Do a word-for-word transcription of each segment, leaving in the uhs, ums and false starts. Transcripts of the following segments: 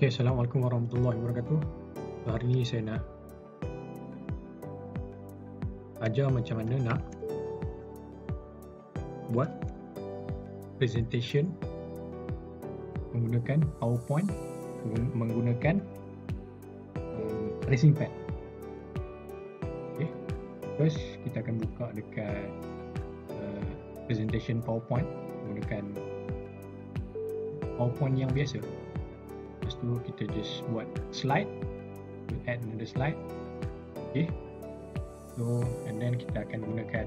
Okay, Assalamualaikum warahmatullahi wabarakatuh. Hari ni saya nak ajar macam mana nak buat presentation menggunakan PowerPoint, menggunakan um, tracing pad. Okay, first kita akan buka dekat uh, presentation PowerPoint menggunakan PowerPoint yang biasa. Lepas tu kita just buat slide, we'll add another slide. Okay, so and then kita akan gunakan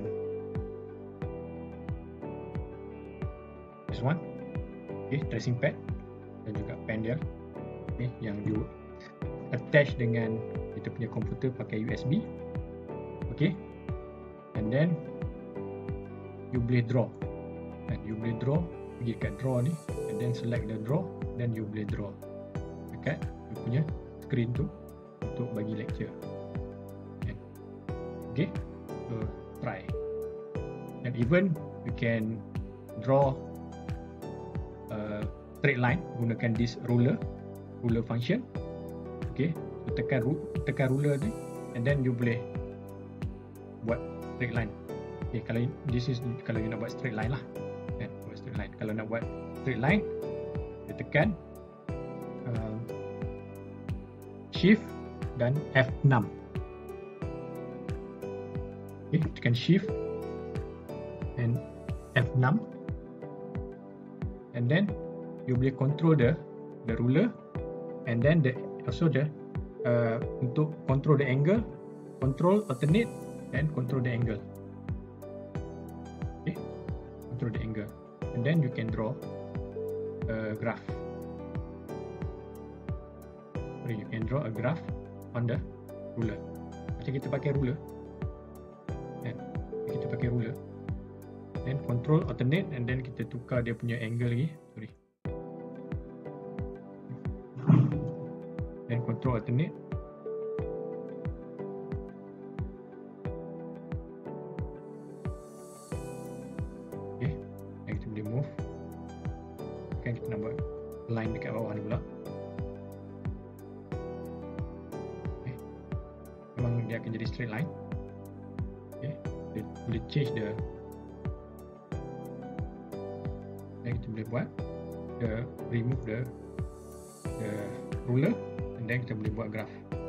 this one, okay, tracing pad dan juga pen dia, okay, yang you attach dengan kita punya komputer pakai U S B. Okay, and then you boleh draw, and you boleh draw, pergi kat draw ni, and then select the draw, then you boleh draw dekat you punya screen tu untuk bagi lecture. Okay, so try. And even you can draw a straight line gunakan this ruler ruler function. Okay, so tekan tekan ruler ni, and then you boleh buat straight line. Okay, kalau this is kalau you nak buat straight line lah, kan, buat straight line. Kalau nak buat straight line, you tekan uh, Shift dan F six. Okay, tekan Shift and F six, and then you boleh control the the ruler, and then the also the uh, untuk control the angle, control alternate and control the angle. Okay, control the angle, and then you can draw a graph. Sorry, you can draw a graph on the ruler. Macam kita pakai ruler, kan? Kita pakai ruler, then control alternate, and then kita tukar dia punya angle lagi. Sorry, then control alternate, okay, dan kita boleh move, kan, kita nak buat line dekat bawah ni pula. Memang dia akan jadi straight line. Okay, dia boleh change the, dan kita boleh buat the remove the the ruler, and then kita boleh buat graph.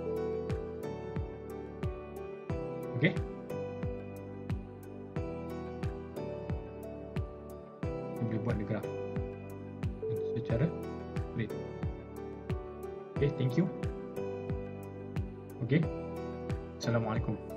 Okay, kita boleh buat the graph secara straight. Okay, thank you. Okay, Assalamualaikum.